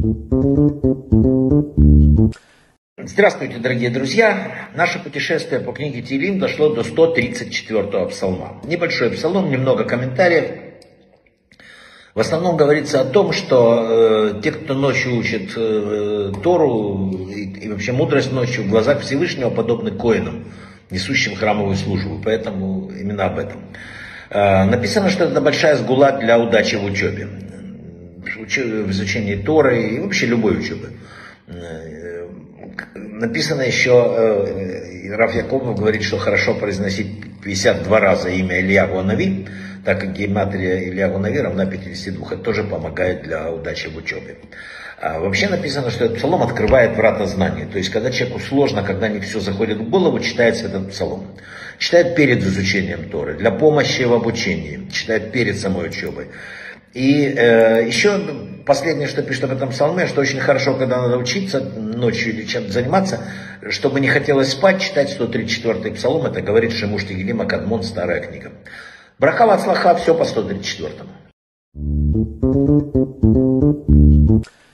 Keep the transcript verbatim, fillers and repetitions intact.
Здравствуйте, дорогие друзья! Наше путешествие по книге Теилим дошло до сто тридцать четвёртого псалма. Небольшой псалом, немного комментариев. В основном говорится о том, что э, те, кто ночью учит э, Тору и, и вообще мудрость ночью, в глазах Всевышнего подобны коинам, несущим храмовую службу. Поэтому именно об этом. Э, написано, что это большая сгула для удачи в учебе. В изучении Торы и вообще любой учебы. Написано еще, э, Рав Якобов говорит, что хорошо произносить пятьдесят два раза имя Ильягу Анави, так как гематрия Ильягу Анави равна пятидесяти двум. Это тоже помогает для удачи в учебе. А вообще написано, что этот псалом открывает врата знаний. То есть, когда человеку сложно, когда не все заходит в голову, читается этот псалом. Читает перед изучением Торы, для помощи в обучении, читает перед самой учебой. И э, еще последнее, что пишет об этом псалме, что очень хорошо, когда надо учиться ночью или чем-то заниматься, чтобы не хотелось спать, читать сто тридцать четвёртый псалом, это говорит Шемуш Тегилим Акадмон, старая книга. Браха вацлаха, все по сто тридцать четвёртому.